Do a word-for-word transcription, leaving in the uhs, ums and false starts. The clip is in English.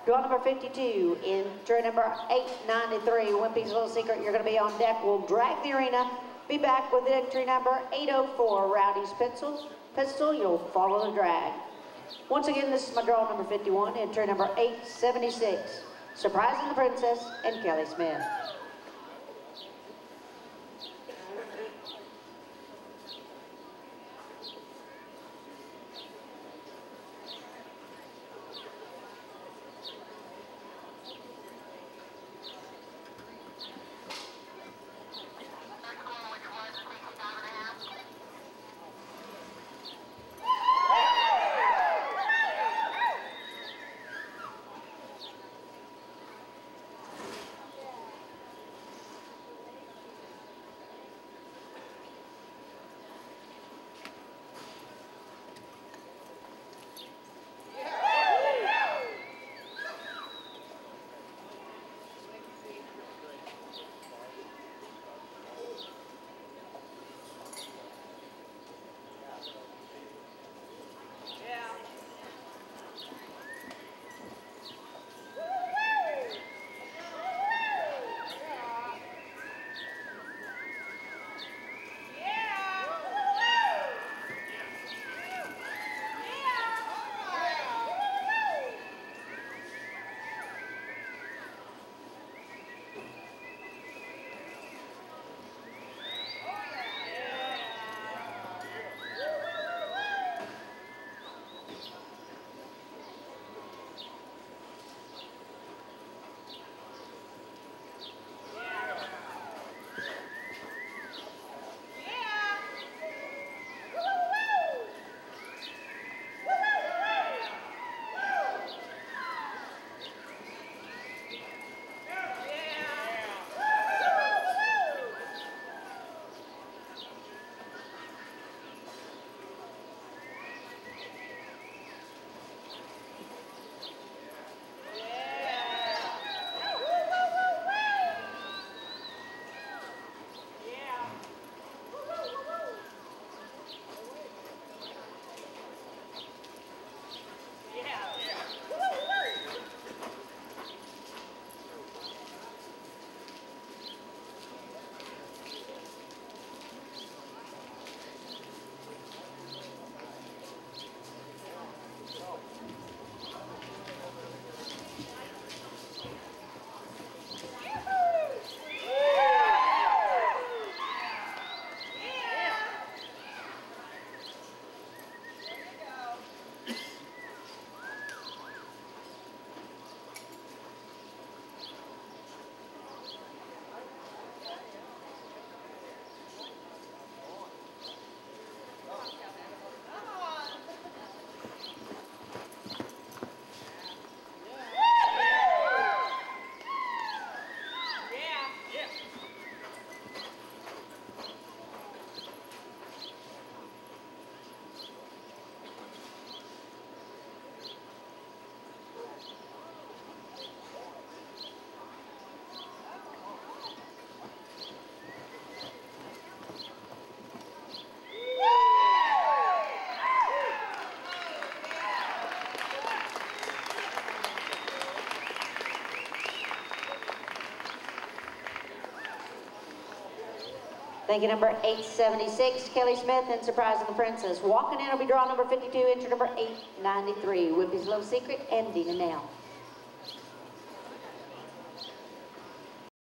Draw number fifty-two, enter number eight ninety-three, Wimpy's Little Secret. You're going to be on deck. We'll drag the arena. Be back with entry number eight oh four, Rowdy's Pencil. Pistol, you'll follow the drag. Once again, this is my draw number fifty-one, enter number eight seventy-six, Surprising the Princess and Kelly Smith. Thank you, number eight seventy-six, Kelly Smith and Surprising the Princess. Walking in will be draw number fifty-two, enter number eight ninety-three, Wimpy's Little Secret, ending now.